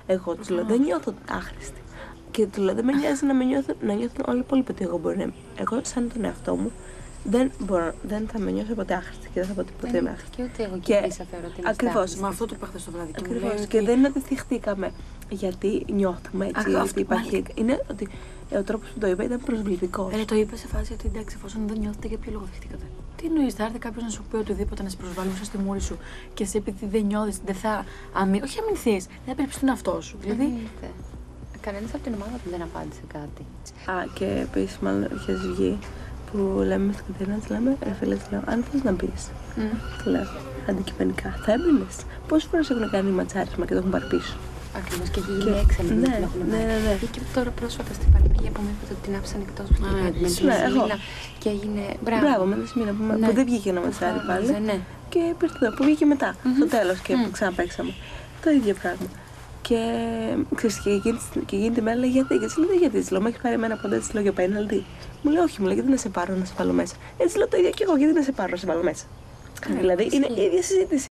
Εγώ του λέω: δεν νιώθω άχρηστη. Και του λέω: δεν με νοιάζει να νιώθουν όλοι οι υπόλοιποι ότι εγώ μπορεί να είμαι. Εγώ, σαν τον εαυτό μου, δεν θα με νιώσω ποτέ άχρηστη και δεν θα πω ποτέ είμαι άχρηστη. Και ούτε εγώ και εσύ θα θεωρώ ότι είμαι ακριβώς. Με αυτό το είπα χθες το βράδυ. Ακριβώς. Και δεν είναι ότι θυχτήκαμε γιατί νιώθουμε έτσι. Γιατί υπάρχει. Είναι ότι ο τρόπος που το είπα ήταν προσβλητικός. Το είπε σε φάση ότι εντάξει, εφόσον δεν νιώθετε, για ποιο λόγο δεχτήκατε. Τι εννοείς, θα έρθει κάποιος να σου πει οτιδήποτε, να σε προσβάλλει μέσα στη μούρη σου και εσύ επειδή δεν νιώθεις, δεν θα όχι αμυνθείς, δεν θα περιπτώσεις τον εαυτό σου. Δηλαδή. Κανένας από την ομάδα του δεν απάντησε κάτι. Και επίσης, μάλλον είχε βγει που λέμε στην Κατερίνα, τη λέμε, ρε φίλε, τη λέω, αν θες να μπεις, τη λέω, αντικειμενικά, θα έμπαινες. Πόσες φορές έχουν κάνει ματσάρισμα και το έχουν πάρει πίσω. Ακριβώς, και έχει γίνει έξαλλη. Ναι. Και τώρα πρόσφατα στην Πανεπιστήμια που μου είπατε ότι την άφησαν εκτός και έγινε. Μπράβο, με τη Σμίνα που δεν βγήκε ένα ματσάρι πάλι. Και πήρε που βγήκε μετά, στο τέλος και ξαναπαίξαμε. Το ίδιο πράγμα. Και ξέρεις, και εκείνη τη μέρα λέει γιατί, και της λέω γιατί, της λέω, με έχεις πάρει εμένα ποτέ, της λέω για πέναλτι. Μου λέει όχι, μου λέει γιατί να σε πάρω να σε βάλω μέσα. Έτσι λέω το ίδιο και εγώ, γιατί να σε πάρω να σε βάλω μέσα. Δηλαδή είναι η ίδια συζήτηση.